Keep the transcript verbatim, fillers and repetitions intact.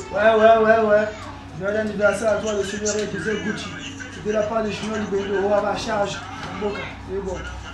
Ouais, ouais, ouais, ouais. Joyeux anniversaire à toi, le Seigneur et Gucci. C'était la part de Junior Libendo à ma charge. Boca, c'est bon.